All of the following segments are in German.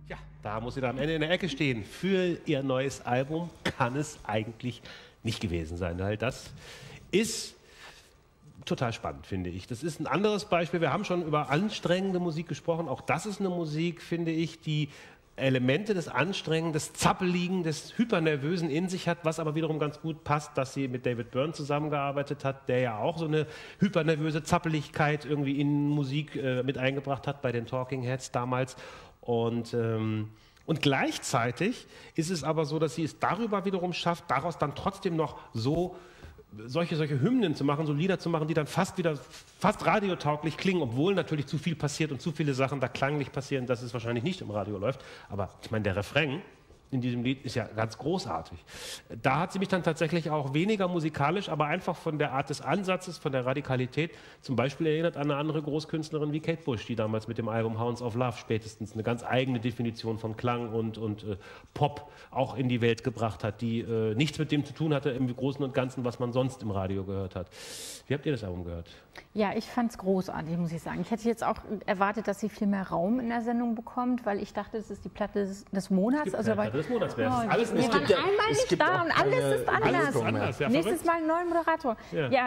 Ja, da muss sie dann am Ende in der Ecke stehen. Für ihr neues Album kann es eigentlich nicht gewesen sein, weil das ist total spannend, finde ich. Das ist ein anderes Beispiel. Wir haben schon über anstrengende Musik gesprochen. Auch das ist eine Musik, finde ich, die Elemente des Anstrengenden, des Zappeligen, des Hypernervösen in sich hat, was aber wiederum ganz gut passt, dass sie mit David Byrne zusammengearbeitet hat, der ja auch so eine hypernervöse Zappeligkeit irgendwie in Musik mit eingebracht hat bei den Talking Heads damals. Und gleichzeitig ist es aber so, dass sie es darüber wiederum schafft, daraus dann trotzdem noch so solche Hymnen zu machen, so Lieder zu machen, die dann fast radiotauglich klingen, obwohl natürlich zu viel passiert und zu viele Sachen da klanglich passieren, dass es wahrscheinlich nicht im Radio läuft. Aber ich meine, der Refrain in diesem Lied ist ja ganz großartig. Da hat sie mich dann tatsächlich auch weniger musikalisch, aber einfach von der Art des Ansatzes, von der Radikalität zum Beispiel erinnert an eine andere Großkünstlerin wie Kate Bush, die damals mit dem Album Hounds of Love spätestens eine ganz eigene Definition von Klang und Pop auch in die Welt gebracht hat, die nichts mit dem zu tun hatte im Großen und Ganzen, was man sonst im Radio gehört hat. Wie habt ihr das Album gehört? Ja, ich fand es großartig, muss ich sagen. Ich hätte jetzt auch erwartet, dass sie viel mehr Raum in der Sendung bekommt, weil ich dachte, es ist die Platte des Monats. Also des Monats wäre oh, alles wir waren einmal nicht da und alles ist anders. Alles ist anders. Ja, nächstes Mal einen neuen Moderator. Ja,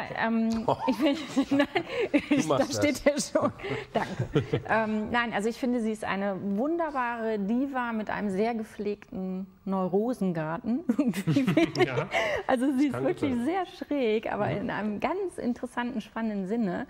da steht er schon. Danke. Nein, also ich finde, sie ist eine wunderbare Diva mit einem sehr gepflegten Neurosengarten. Ja, also sie ist wirklich sehr schräg, aber in einem ganz interessanten, spannenden Sinne.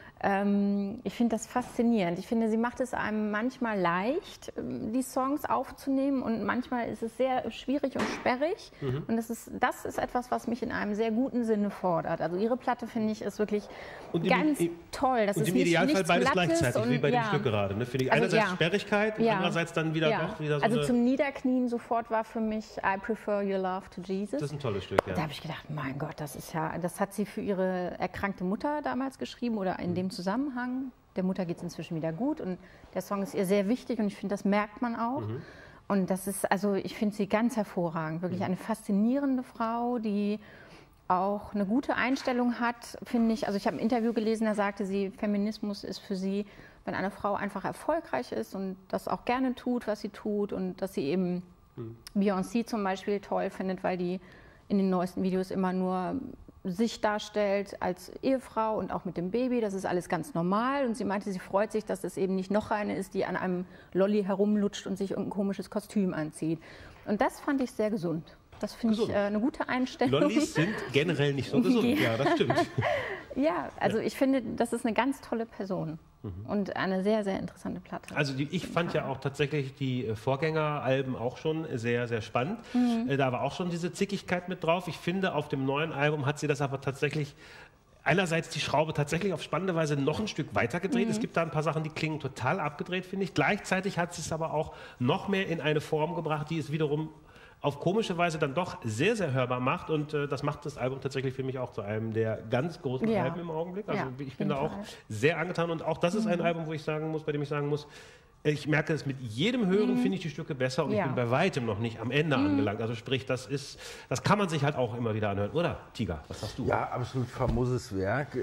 Ich finde das faszinierend. Ich finde, sie macht es einem manchmal leicht, die Songs aufzunehmen, und manchmal ist es sehr schwierig und sperrig. Und das ist etwas, was mich in einem sehr guten Sinne fordert. Also ihre Platte, finde ich, ist wirklich ganz toll. Das und ist im Idealfall beides gleichzeitig, wie bei dem ja. Stück gerade. Ne? Finde ich einerseits Sperrigkeit und andererseits dann wieder doch wieder so. Also zum Niederknien sofort war für mich I Prefer Your Love to Jesus. Das ist ein tolles Stück, ja. Da habe ich gedacht, mein Gott, das hat sie für ihre erkrankte Mutter damals geschrieben oder in dem Zusammenhang. Der Mutter geht es inzwischen wieder gut und der Song ist ihr sehr wichtig und ich finde, das merkt man auch. Und das ist, also ich finde sie ganz hervorragend, wirklich eine faszinierende Frau, die auch eine gute Einstellung hat, finde ich. Also ich habe ein Interview gelesen, da sagte sie, Feminismus ist für sie, wenn eine Frau einfach erfolgreich ist und das auch gerne tut, was sie tut, und dass sie eben Beyoncé zum Beispiel toll findet, weil die in den neuesten Videos immer nur sich darstellt als Ehefrau und auch mit dem Baby. Das ist alles ganz normal. Und sie meinte, sie freut sich, dass es eben nicht noch eine ist, die an einem Lolli herumlutscht und sich irgendein komisches Kostüm anzieht. Und das fand ich sehr gesund. Das finde ich eine gute Einstellung. Lollis sind generell nicht so gesund, ja, das stimmt. Ja, also ich finde, das ist eine ganz tolle Person. Und eine sehr, sehr interessante Platte. Also ich fand ja auch tatsächlich die Vorgängeralben auch schon sehr, sehr spannend. Da war auch schon diese Zickigkeit mit drauf. Ich finde, auf dem neuen Album hat sie das aber tatsächlich einerseits die Schraube tatsächlich auf spannende Weise noch ein Stück weiter gedreht. Es gibt da ein paar Sachen, die klingen total abgedreht, finde ich. Gleichzeitig hat sie es aber auch noch mehr in eine Form gebracht, die es wiederum auf komische Weise dann doch sehr, sehr hörbar macht, und das macht das Album tatsächlich für mich auch zu einem der ganz großen Alben im Augenblick. Also ich bin da auch sehr angetan, und auch das ist ein Album, bei dem ich sagen muss, ich merke es mit jedem Hören, finde ich die Stücke besser, und ich bin bei weitem noch nicht am Ende angelangt. Also sprich, das kann man sich halt auch immer wieder anhören. Oder, Tiger, was sagst du? Ja, absolut famoses Werk.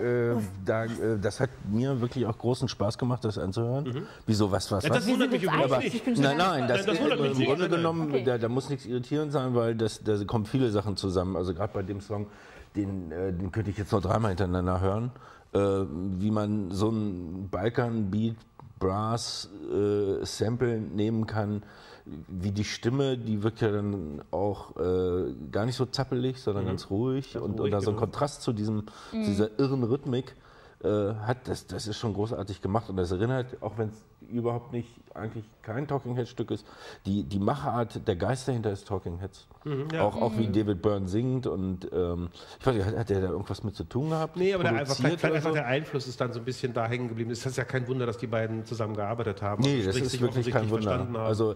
Das hat mir wirklich auch großen Spaß gemacht, das anzuhören. Wieso, was? Ja, das wundert mich überhaupt nicht. Nein, das wundert mich im Grunde genommen, da muss nichts irritierend sein, weil da kommen viele Sachen zusammen. Also gerade bei dem Song, den könnte ich jetzt noch dreimal hintereinander hören, wie man so einen Balkan-Beat, Brass Sample nehmen kann, wie die Stimme, die wirkt ja dann auch gar nicht so zappelig, sondern ganz ruhig, und da so ein Kontrast zu dieser irren Rhythmik hat, das ist schon großartig gemacht, und das erinnert, auch wenn es überhaupt nicht, eigentlich kein Talking Heads Stück ist, die Machart, der Geist dahinter ist Talking Heads. Auch wie David Byrne singt, und ich weiß nicht, hat der da irgendwas mit zu tun gehabt? Nee, aber einfach der Einfluss ist dann so ein bisschen da hängen geblieben. Es ist ja kein Wunder, dass die beiden zusammen gearbeitet haben. Nee, das ist wirklich kein Wunder. Also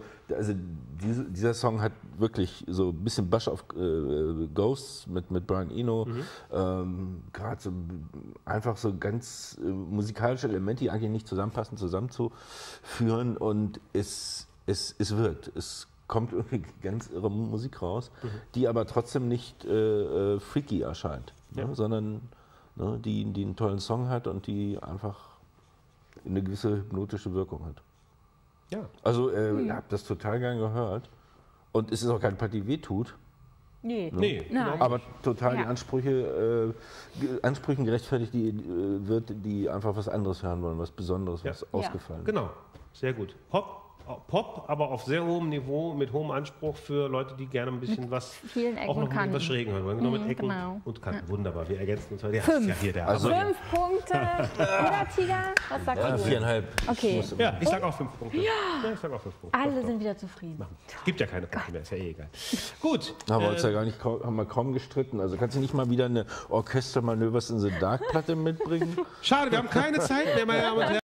dieser Song hat wirklich so ein bisschen Bush of Ghosts mit Brian Eno, gerade so einfach so ganz musikalische Elemente, die eigentlich nicht zusammenpassen, zusammenzuführen, und es wirkt. Es kommt irgendwie ganz irre Musik raus, die aber trotzdem nicht freaky erscheint, ne, sondern die einen tollen Song hat und die einfach eine gewisse hypnotische Wirkung hat. Ja. Also, ich habe das total gern gehört. Und es ist auch keine Partie, die wehtut. Nee. Nein. Aber total die Ansprüchen gerechtfertigt, die einfach was anderes hören wollen, was Besonderes, was ausgefallen. Genau, sehr gut. Pop, aber auf sehr hohem Niveau, mit hohem Anspruch für Leute, die gerne ein bisschen was, auch noch was Schrägen hören wollen. Genau, mit Ecken und Kanten. Wunderbar, wir ergänzen uns heute. Ja, 5. Ja hier der 5 Punkte. Oder, Tiger? Was sagst du? 4,5. Okay. Ja, ich sage auch 5 Punkte. Ja, ich sage auch 5 Punkte. Alle sind wieder zufrieden. Es gibt ja keine Punkte mehr, ist ja eh egal. Gut. Haben wir uns ja gar nicht, haben wir kaum gestritten. Also kannst du nicht mal wieder eine Orchestermanövers in the Dark Platte mitbringen? Schade, wir haben keine Zeit mehr, meine Damen und Herren.